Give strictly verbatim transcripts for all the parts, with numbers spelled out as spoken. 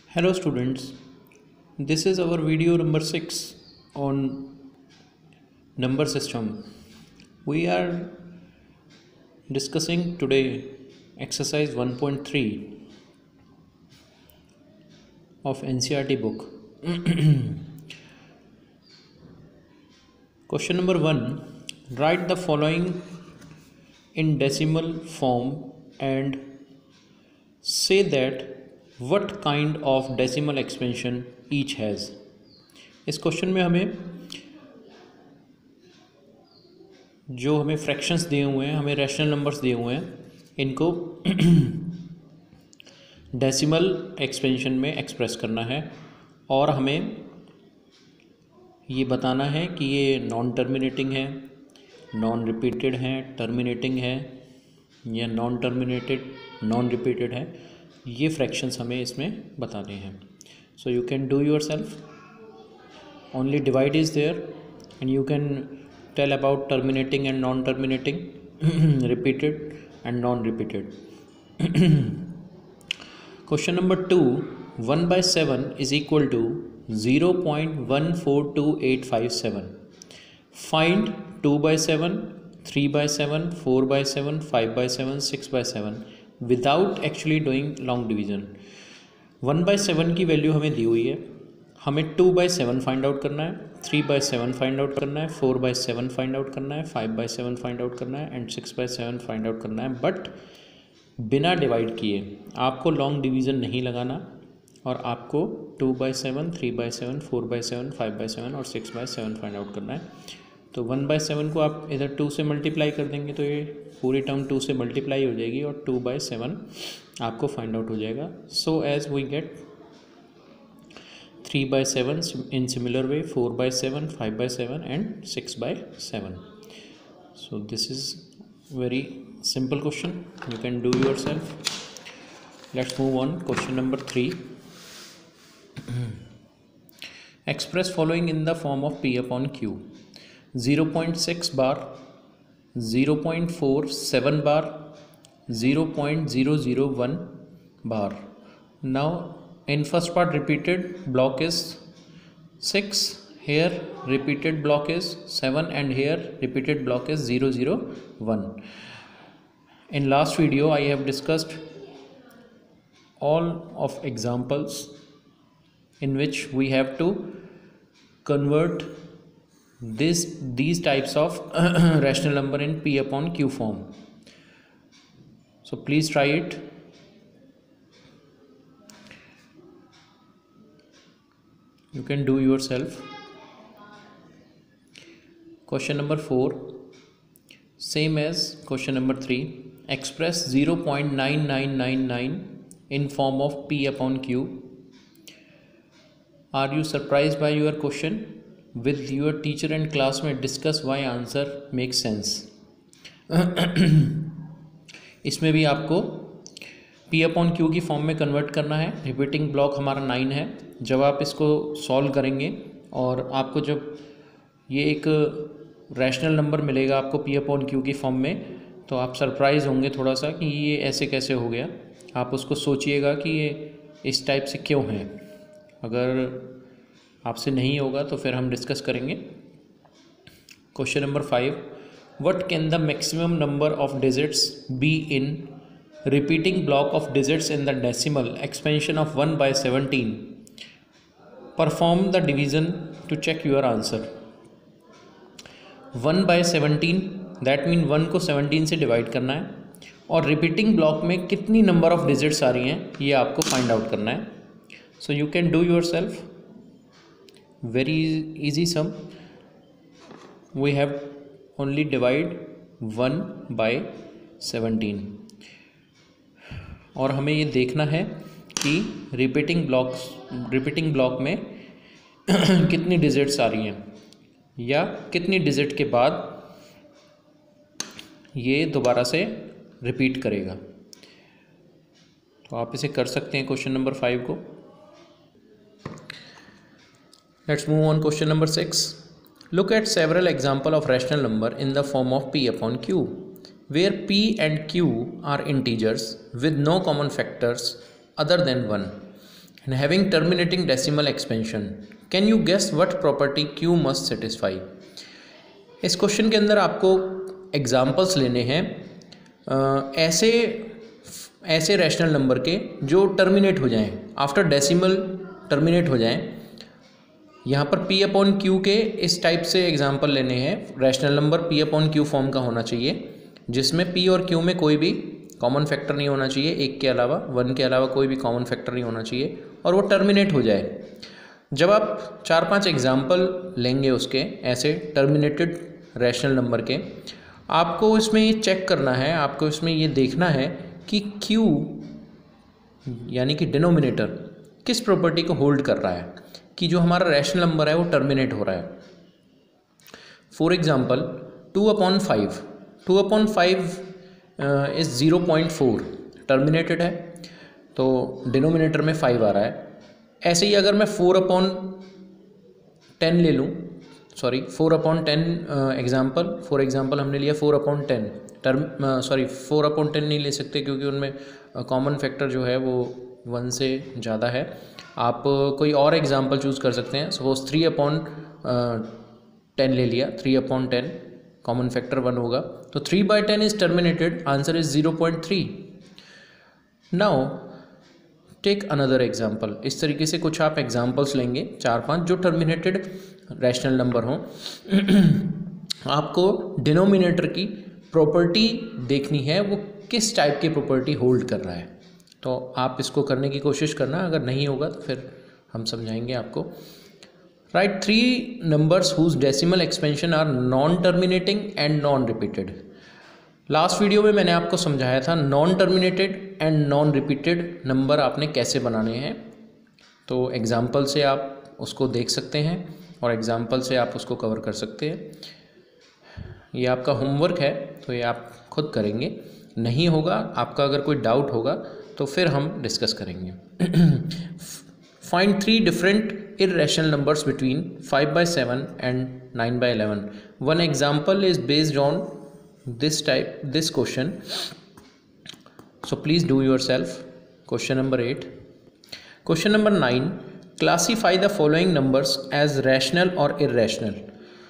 Hello students, this is our video number six on number system. We are discussing today exercise one point three of N C E R T book. Question number one, write the following in decimal form and say that what kind of decimal expansion each has. इस question में हमें जो हमें fractions दिए हुए हैं, हमें rational numbers दिए हुए हैं, इनको डेसिमल एक्सपेंशन में एक्सप्रेस करना है और हमें ये बताना है कि ये नॉन टर्मिनेटिंग है, नॉन रिपीटेड है, टर्मिनेटिंग है या नॉन टर्मिनेटेड नॉन रिपीटेड है. ये फ्रैक्शंस हमें इसमें बताने हैं. So you can do yourself. Only divide is there and you can tell about terminating and non terminating, repeated and non repeated. Question number two, one by seven is equal to zero point one four two eight five seven. Find two by seven, three by seven, four by seven, five by seven, six by seven without actually doing long division. One by seven की value हमें दी हुई है, हमें two by seven find out करना है, three by seven find out करना है, four by seven find out करना है, five by seven find out करना है and six by seven find out करना है. बट बिना डिवाइड किए. आपको लॉन्ग डिवीज़न नहीं लगाना और आपको two by seven, three by seven, four by seven, five by seven और six by seven find out करना है. तो वन बाय सेवन को आप इधर टू से मल्टीप्लाई कर देंगे तो ये पूरी टर्म टू से मल्टीप्लाई हो जाएगी और टू बाय सेवन आपको फाइंड आउट हो जाएगा. So as we get three by seven in similar way, four by seven, five by seven and six by seven. So this is very simple question, you can do yourself. Let's move on. Question number three, express following in the form of P upon Q. zero point six bar, zero point four seven bar, zero point zero zero one bar. Now in first part repeated block is six, here repeated block is seven and here repeated block is zero zero one. In last video I have discussed all of examples in which we have to convert this these types of rational number in P upon Q form. So please try it. You can do yourself. Question number four, same as question number three. Express zero point nine nine nine nine in form of P upon Q. Are you surprised by your question? With your teacher and classmate discuss why answer makes sense. इसमें भी आपको P upon Q की form में convert करना है. Repeating block हमारा nine है. जब आप इसको सॉल्व करेंगे और आपको जब ये एक रैशनल नंबर मिलेगा आपको P upon Q की फॉर्म में, तो आप सरप्राइज़ होंगे थोड़ा सा कि ये ऐसे कैसे हो गया. आप उसको सोचिएगा कि ये इस टाइप से क्यों है. अगर आपसे नहीं होगा तो फिर हम डिस्कस करेंगे. Question number five, what can the maximum number of digits be in repeating block of digits in the decimal expansion of one by seventeen. Perform the division to check your answer. One by seventeen that mean one को seventeen से divide करना है और repeating block में कितनी number of digits आ रही हैं ये आपको फाइंड आउट करना है. So you can do yourself. Very easy sum. We have only divide one by seventeen और हमें ये देखना है कि रिपीटिंग ब्लॉक्स रिपीटिंग ब्लॉक में कितनी डिजिट्स आ रही हैं या कितनी डिजिट के बाद ये दोबारा से रिपीट करेगा. तो आप इसे कर सकते हैं क्वेश्चन नंबर फाइव को. Let's move on question number six. Look at several example of rational number in the form of P upon Q, where P and Q are integers with no common factors other than one. and having terminating decimal expansion. Can you guess what property Q must satisfy? इस question के अंदर आपको examples लेने हैं ऐसे ऐसे rational number के जो टर्मिनेट हो जाएं, आफ्टर डेसिमल टर्मिनेट हो जाएं। यहाँ पर P अपॉन Q के इस टाइप से एग्जाम्पल लेने हैं। Rational number P upon Q form का होना चाहिए, जिसमें P और Q में कोई भी कॉमन फैक्टर नहीं होना चाहिए, एक के अलावा, वन के अलावा कोई भी कॉमन फैक्टर नहीं होना चाहिए, और वो टर्मिनेट हो जाए। जब आप चार पांच एग्जाम्पल लेंगे उसके ऐसे टर्मिनेटेड रैशनल नंबर के, आपको इसमें ये चेक करना है, आपको इसमें ये देखना है कि Q यानी कि डिनोमिनेटर किस प्रॉपर्टी को होल्ड कर रहा है कि जो हमारा रैशनल नंबर है वो टर्मिनेट हो रहा है। For example two upon five two upon five is zero point four terminated है, तो डिनोमिनेटर में फाइव आ रहा है। ऐसे ही अगर मैं फोर अपॉन टेन ले लूँ, sorry four upon ten example for example हमने लिया four upon ten term sorry four upon ten नहीं ले सकते क्योंकि उनमें कॉमन uh, फैक्टर जो है वो वन से ज़्यादा है। आप uh, कोई और एग्जाम्पल चूज़ कर सकते हैं। सपोज थ्री अपॉन टेन ले लिया, three upon ten common factor one होगा, तो three by ten is terminated, answer is zero point three. Now take another example. इस तरीके से कुछ आप एग्जाम्पल्स लेंगे चार पांच जो टर्मिनेटेड रैशनल नंबर हों। आपको डिनोमिनेटर की प्रॉपर्टी देखनी है, वो किस टाइप की प्रॉपर्टी होल्ड कर रहा है। तो आप इसको करने की कोशिश करना, अगर नहीं होगा तो फिर हम समझाएंगे आपको। Write three numbers whose decimal expansion are non terminating and non repeated. Last video में मैंने आपको समझाया था non terminated and non repeated number आपने कैसे बनाने हैं। तो एग्जाम्पल से आप उसको देख सकते हैं और एग्जाम्पल से आप उसको कवर कर सकते हैं। ये आपका होमवर्क है, तो ये आप खुद करेंगे। नहीं होगा, आपका अगर कोई डाउट होगा तो फिर हम डिस्कस करेंगे। Find three different irrational numbers between five by seven and nine by eleven. One example is based on this type this question, so please do yourself. Question number eight. Question number nine, classify the following numbers as rational or irrational.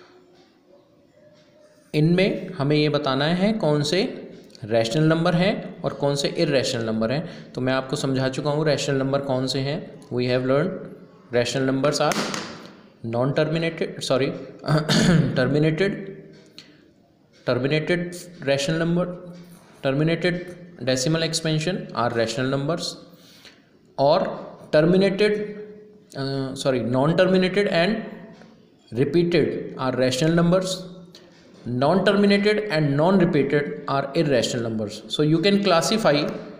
इनमें हमें ये बताना है कौन से rational number हैं और कौन से इर्रेशनल नंबर हैं। तो मैं आपको समझा चुका हूँ रैशनल नंबर कौन से हैं। We have learn rational numbers are non terminated sorry terminated terminated rational number, terminated decimal expansion are rational numbers, or terminated uh, sorry non terminated and repeated are rational numbers, non terminated and non repeated are irrational numbers. So you can classify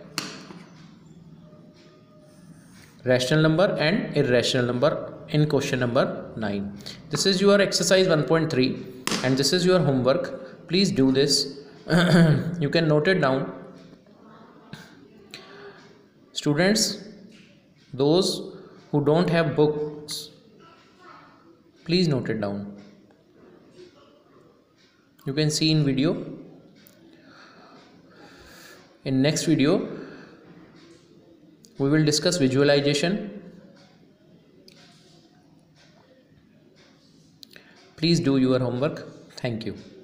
rational number and irrational number in question number nine. This is your exercise one point three and this is your homework. Please do this. You can note it down. Students, those who don't have books, please note it down. You can see in video. In next video we will discuss visualization. Please do your homework. Thank you.